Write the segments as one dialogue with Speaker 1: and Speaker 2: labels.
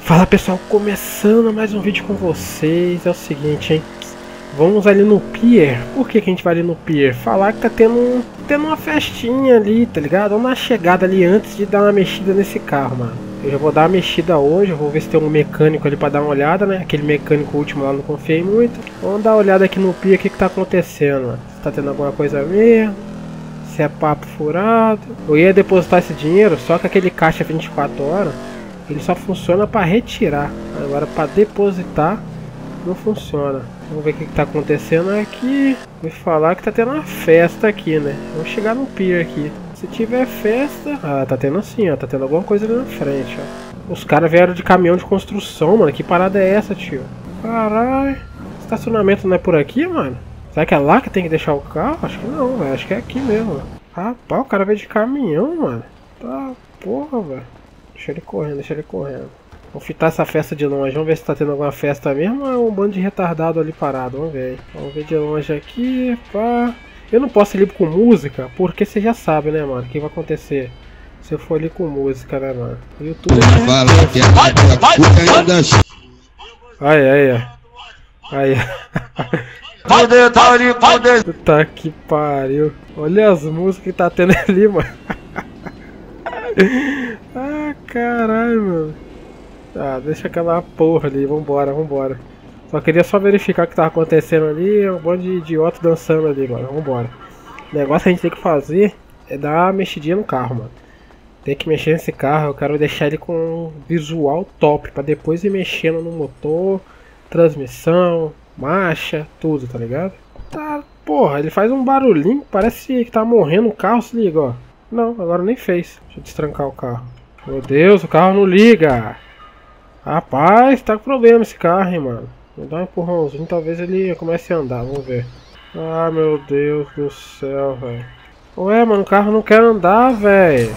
Speaker 1: Fala pessoal, começando mais um vídeo com vocês. É o seguinte, hein? Vamos ali no pier. Por que que a gente vai ali no pier? Falar que tá tendo uma festinha ali, tá ligado? Vamos dar uma chegada ali antes de dar uma mexida nesse carro, mano. Eu já vou dar uma mexida hoje, eu vou ver se tem um mecânico ali pra dar uma olhada, né? Aquele mecânico último lá não confiei muito. Vamos dar uma olhada aqui no pier, o que que tá acontecendo, mano. Se tá tendo alguma coisa mesmo, se é papo furado. Eu ia depositar esse dinheiro, só que aquele caixa 24 horas ele só funciona para retirar. Agora para depositar não funciona. Vamos ver o que está acontecendo aqui. Vou falar que tá tendo uma festa aqui, né? Vamos chegar no pier aqui. Se tiver festa... Ah, tá tendo assim, ó. Tá tendo alguma coisa ali na frente, ó. Os caras vieram de caminhão de construção, mano. Que parada é essa, tio? Caralho. Estacionamento não é por aqui, mano? Será que é lá que tem que deixar o carro? Acho que não, velho. Acho que é aqui mesmo. Rapaz, o cara veio de caminhão, mano. Tá porra, velho. Deixa ele correndo, deixa ele correndo. Vou fitar essa festa de longe. Vamos ver se tá tendo alguma festa mesmo ou é um bando de retardado ali parado. Vamos ver. Vamos ver de longe aqui. Pá. Eu não posso ir ali com música, porque você já sabe, né, mano? O que vai acontecer se eu for ali com música, né, mano? O YouTube Aí. Puta que pariu. Olha as músicas que tá tendo ali, mano. Ah, caralho, mano. Ah, deixa aquela porra ali, vambora. Só queria verificar o que tava acontecendo ali. É um bando de idiota dançando ali, mano. Vambora. O negócio que a gente tem que fazer é dar uma mexidinha no carro, mano. Tem que mexer nesse carro. Eu quero deixar ele com um visual top, pra depois ir mexendo no motor, transmissão, marcha, tudo, tá ligado? Tá, porra, ele faz um barulhinho, parece que tá morrendo o carro, se liga, ó. Não, agora nem fez. Deixa eu destrancar o carro. Meu Deus, o carro não liga. Rapaz, tá com problema esse carro, hein, mano. Vou dar um empurrãozinho, talvez ele comece a andar, vamos ver. Ah, meu Deus do céu, velho. Ué, mano, o carro não quer andar, velho.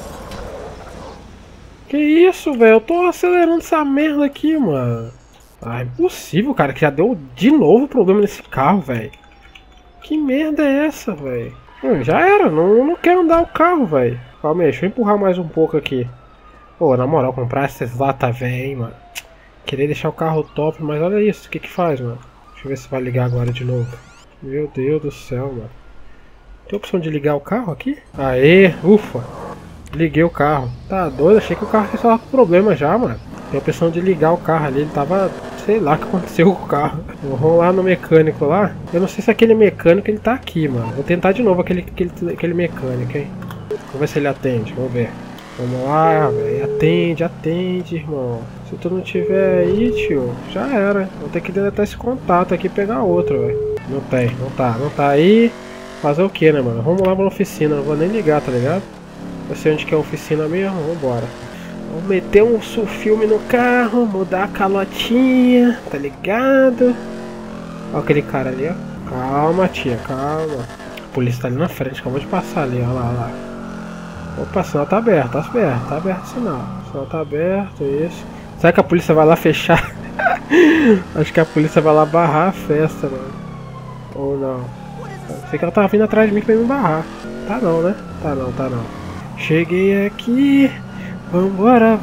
Speaker 1: Que isso, velho? Eu tô acelerando essa merda aqui, mano. Ah, é impossível, cara, que já deu de novo problema nesse carro, velho. Que merda é essa, velho? Já era, não quer andar o carro, velho. Calma aí, deixa eu empurrar mais um pouco aqui. Pô, na moral, comprar essas latas velhas, hein, mano. Queria deixar o carro top, mas olha isso, o que que faz, mano? Deixa eu ver se vai ligar agora de novo. Meu Deus do céu, mano. Tem opção de ligar o carro aqui? Aê, ufa. Liguei o carro. Tá doido, achei que o carro estava com problema já, mano. Tem a opção de ligar o carro ali, ele tava... Sei lá o que aconteceu com o carro. Vamos lá no mecânico lá. Eu não sei se aquele mecânico ele tá aqui, mano. Vou tentar de novo aquele mecânico, hein. Vamos ver se ele atende, vamos ver. Vamos lá, velho. Atende, irmão. Se tu não tiver aí, tio, já era. Vou ter que deletar esse contato aqui e pegar outro, velho. Não tem, não tá aí. Fazer o que, né, mano? Vamos lá pra oficina, não vou nem ligar, tá ligado? Eu sei onde que é a oficina mesmo, vambora. Vamos meter um filme no carro, mudar a calotinha, tá ligado? Olha aquele cara ali, ó. Calma, tia, calma. A polícia tá ali na frente, acabou de passar ali, ó lá. Opa, o sinal tá aberto, tá aberto o sinal. O sinal tá aberto, isso. Será que a polícia vai lá fechar? Acho que a polícia vai lá barrar a festa, mano. Ou não? Sei que ela tava vindo atrás de mim pra me barrar. Tá não, né? Tá não. Cheguei aqui. Vambora.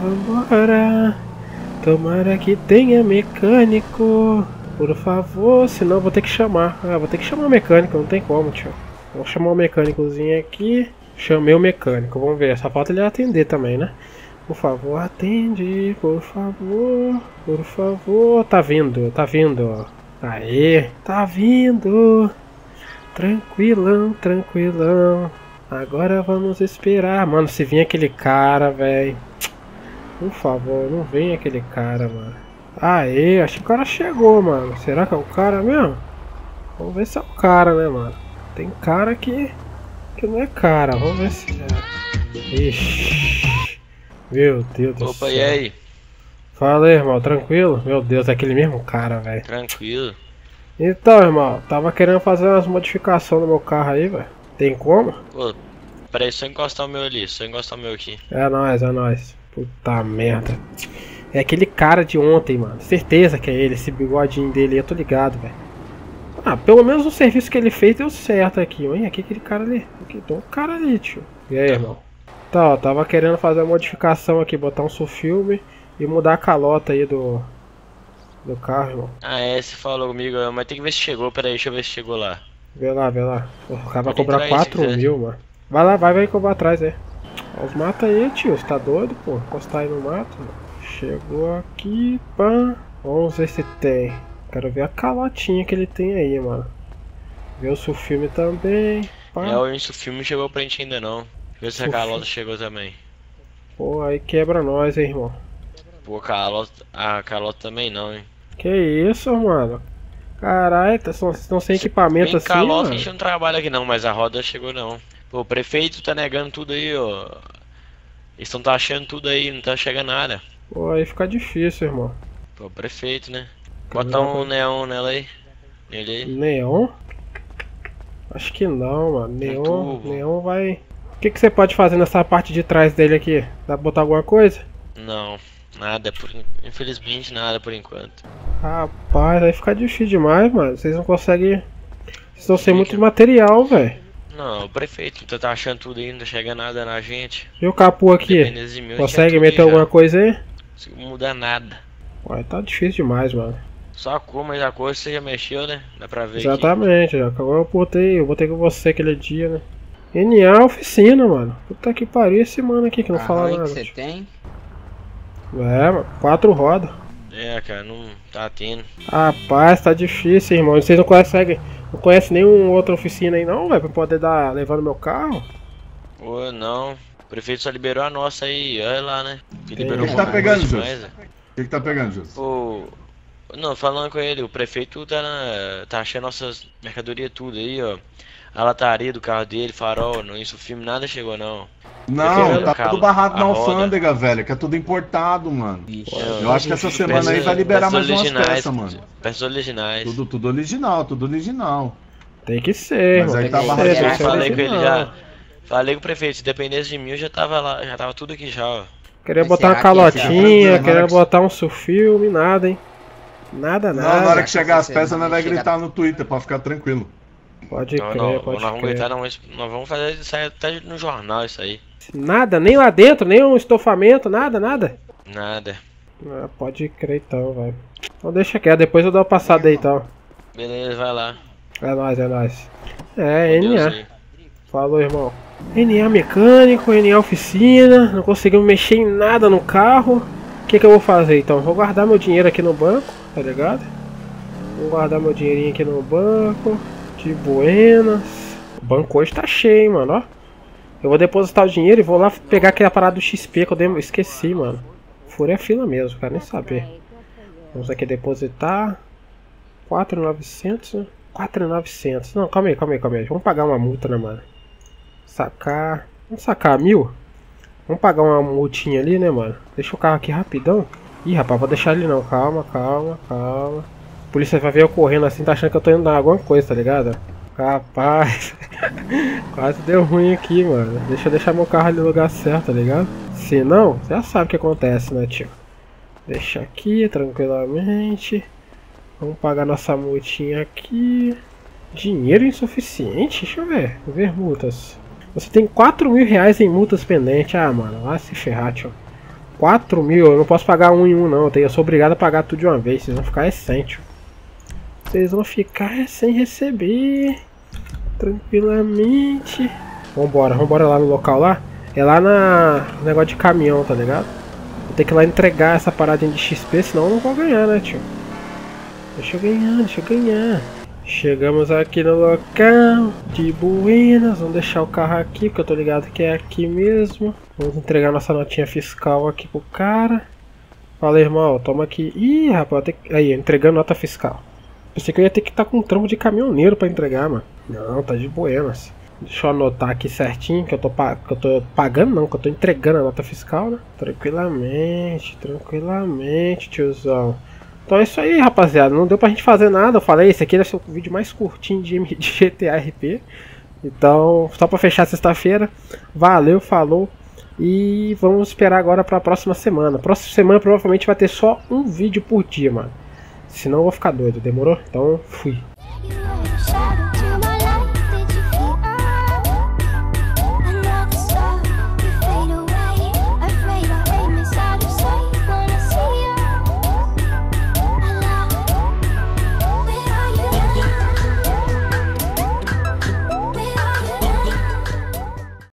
Speaker 1: Tomara que tenha mecânico. Por favor, senão eu vou ter que chamar. Ah, vou ter que chamar o mecânico, não tem como, tio. Vou chamar o mecânicozinho aqui. Chamei o mecânico, vamos ver. Só falta ele atender também, né? Por favor, atende. Por favor. Tá vindo. Aê, tá vindo. Tranquilão. Agora vamos esperar. Mano, se vir aquele cara, velho. Por favor, não vem aquele cara, mano. Aê, acho que o cara chegou, mano. Será que é o cara mesmo? Vamos ver se é o cara, né, mano? Tem cara que não é cara. Vamos ver se é. Ixi. Meu Deus do céu.
Speaker 2: Opa, e aí?
Speaker 1: Fala aí, irmão. Tranquilo? Meu Deus, é aquele mesmo cara, velho.
Speaker 2: Tranquilo.
Speaker 1: Então, irmão, tava querendo fazer umas modificações no meu carro aí, velho. Tem como?
Speaker 2: Pô, peraí, só encostar o meu ali, só encostar o meu aqui.
Speaker 1: É nóis. Puta merda. É aquele cara de ontem, mano. Certeza que é ele, esse bigodinho dele, eu tô ligado, velho. Ah, pelo menos o serviço que ele fez deu certo aqui. Olha aqui aquele cara ali. Aqui, tem um cara ali, tio. E aí, irmão? Tá, ó, tava querendo fazer uma modificação aqui, botar um sulfilme E mudar a calota aí do carro, irmão.
Speaker 2: Ah, é, você falou comigo, mas tem que ver se chegou. Pera aí, deixa eu ver se chegou lá.
Speaker 1: Vê lá, vê lá. O cara vai
Speaker 2: Pode
Speaker 1: cobrar
Speaker 2: entrar aí,
Speaker 1: 4
Speaker 2: se quiser.
Speaker 1: mil, mano. Vai lá, vai que eu vou atrás aí. Ó, os mata aí, tio. Você tá doido, pô? Encostar aí no mato, mano. Chegou aqui, pã. Vamos ver se tem. Quero ver a calotinha que ele tem aí, mano. Ver o seu filme também. Pá.
Speaker 2: É, o filme não chegou pra gente ainda não. Vê se a Carlota chegou também.
Speaker 1: Pô, aí quebra nós, hein, irmão.
Speaker 2: Pô, a Carlota também não, hein.
Speaker 1: Que isso, mano? Caralho, vocês estão sem equipamento
Speaker 2: Tem
Speaker 1: assim,
Speaker 2: Carlota, a
Speaker 1: mano?
Speaker 2: gente não trabalha aqui não, mas a roda chegou não. Pô, o prefeito tá negando tudo aí, ó. Eles estão taxando tudo aí, não tá chegando nada.
Speaker 1: Pô, aí fica difícil, irmão.
Speaker 2: Pô, prefeito, né? Bota um neon nela aí. Nele aí.
Speaker 1: Neon? Acho que não, mano. Neon,
Speaker 2: tubo.
Speaker 1: neon vai... O que você pode fazer nessa parte de trás dele aqui? Dá pra botar alguma coisa?
Speaker 2: Não, nada, infelizmente nada por enquanto.
Speaker 1: Rapaz, aí fica difícil demais, mano. Vocês não conseguem... Vocês estão sem muito material, velho.
Speaker 2: Não, o prefeito tá taxando tudo aí, não tá chegando nada na gente.
Speaker 1: E o capô aqui?
Speaker 2: Dependendo de mim,
Speaker 1: Consegue
Speaker 2: tinha tudo
Speaker 1: meter
Speaker 2: aí
Speaker 1: alguma
Speaker 2: já.
Speaker 1: coisa aí?
Speaker 2: Não consigo mudar nada.
Speaker 1: Ué, tá difícil demais, mano.
Speaker 2: Só a cor, mas a cor você já mexeu, né? Dá pra ver aqui.
Speaker 1: Exatamente, já. Agora eu botei com você aquele dia, né? NA oficina, mano. Puta que pariu esse mano aqui que não fala
Speaker 3: Carro aí
Speaker 1: nada.
Speaker 3: que você tem?
Speaker 1: É, mano, 4 rodas.
Speaker 2: É, cara, não tá tendo.
Speaker 1: Rapaz, tá difícil, irmão. Vocês não conseguem. Não conhecem nenhuma outra oficina aí não, velho? Pra poder levar no meu carro?
Speaker 2: Pô, não. O prefeito só liberou a nossa aí, olha lá, né? Que liberou
Speaker 4: O que tá pegando, Júlio?
Speaker 2: demais, né?
Speaker 4: O que tá pegando, Júlio?
Speaker 2: Pô, não, falando com ele, o prefeito tá achando nossas mercadorias tudo aí, ó. A lataria do carro dele, farol, não, isso, o filme, nada chegou não.
Speaker 4: Não, tá
Speaker 2: Carro,
Speaker 4: tudo barrado
Speaker 2: a
Speaker 4: na
Speaker 2: roda.
Speaker 4: alfândega, velho, que é tudo importado, mano. Eu acho que essa semana
Speaker 2: Peças-
Speaker 4: aí vai liberar mais
Speaker 2: peças
Speaker 4: umas
Speaker 2: originais,
Speaker 4: peças, mano.
Speaker 2: Peças originais.
Speaker 4: Tudo original, tudo original.
Speaker 1: Tem que ser,
Speaker 4: Mas
Speaker 1: irmão.
Speaker 4: aí
Speaker 1: Tem
Speaker 4: tá
Speaker 1: que
Speaker 4: barrado.
Speaker 1: ser, tem
Speaker 2: Eu
Speaker 1: que ser
Speaker 2: falei com ele
Speaker 1: original.
Speaker 2: já. Falei com o prefeito, se dependesse de mim eu já tava lá, já tava tudo aqui já, ó.
Speaker 1: Queria
Speaker 3: Mas
Speaker 1: botar uma
Speaker 3: será que esse
Speaker 1: calotinha,
Speaker 4: é-
Speaker 1: queria botar um surfilme, nada, hein? Nada,
Speaker 4: Não, na hora
Speaker 1: nada.
Speaker 4: que chegar as peças,
Speaker 3: Você
Speaker 4: nós vai
Speaker 3: chega-
Speaker 4: gritar no Twitter pra ficar tranquilo.
Speaker 1: Pode
Speaker 2: Não,
Speaker 1: crer,
Speaker 2: não,
Speaker 1: pode
Speaker 2: nós vamos
Speaker 1: crer.
Speaker 2: gritar, nós vamos fazer isso aí até no jornal, isso aí.
Speaker 1: Nada, nem lá dentro, nem um estofamento, nada, nada.
Speaker 2: Nada.
Speaker 1: Ah, pode crer então, velho. Então deixa quieto, depois eu dou uma passada aí então.
Speaker 2: Beleza, vai lá.
Speaker 1: É nóis, é nóis. É,
Speaker 2: Com Deus
Speaker 1: NA.
Speaker 2: aí.
Speaker 1: Falou, irmão. NA mecânico, NA oficina, não conseguimos mexer em nada no carro. O que eu vou fazer então? Vou guardar meu dinheiro aqui no banco, tá ligado? Vou guardar meu dinheirinho aqui no banco. De buenas. O banco hoje tá cheio, hein, mano, ó. Eu vou depositar o dinheiro e vou lá pegar aquela parada do XP que eu esqueci, mano. Furei a fila mesmo, quero nem saber. Vamos aqui depositar. 4.900, né? 4.900. Não, calma aí. Vamos pagar uma multa, né, mano? Sacar. Vamos sacar 1.000? Vamos pagar uma multinha ali, né, mano? Deixa o carro aqui rapidão. Ih, rapaz, vou deixar ele não. Calma. A polícia vai ver eu correndo assim, tá achando que eu tô indo dar alguma coisa, tá ligado? Rapaz. Quase deu ruim aqui, mano. Deixa eu deixar meu carro ali no lugar certo, tá ligado? Se não, já sabe o que acontece, né, tio? Deixa aqui, tranquilamente. Vamos pagar nossa multinha aqui. Dinheiro insuficiente? Deixa eu ver. Vou ver multas. Você tem 4.000 reais em multas pendentes. Ah, mano, vai se ferrar, tio. 4.000, eu não posso pagar um em um, não. Eu sou obrigado a pagar tudo de uma vez. Vocês vão ficar recém, tio. Vocês vão ficar sem receber. Tranquilamente. Vambora lá no local lá. É lá no negócio de caminhão, tá ligado? Vou ter que ir lá entregar essa paradinha de XP, senão eu não vou ganhar, né, tio? Deixa eu ganhar. Chegamos aqui no local de buenas. Vamos deixar o carro aqui, porque eu tô ligado que é aqui mesmo. Vamos entregar nossa notinha fiscal aqui pro cara. Fala, irmão, toma aqui. Ih, rapaz, aí, entregando nota fiscal. Pensei que eu ia ter que estar com um trampo de caminhoneiro pra entregar, mano. Não, tá de buenas. Deixa eu anotar aqui certinho que eu tô pagando, não, que eu tô entregando a nota fiscal, né? Tranquilamente, tiozão. Então é isso aí, rapaziada. Não deu pra gente fazer nada. Eu falei, esse aqui deve ser o vídeo mais curtinho de GTA RP. Então, só pra fechar sexta-feira. Valeu, falou. E vamos esperar agora pra próxima semana. Próxima semana provavelmente vai ter só um vídeo por dia, mano. Senão eu vou ficar doido, demorou? Então, fui.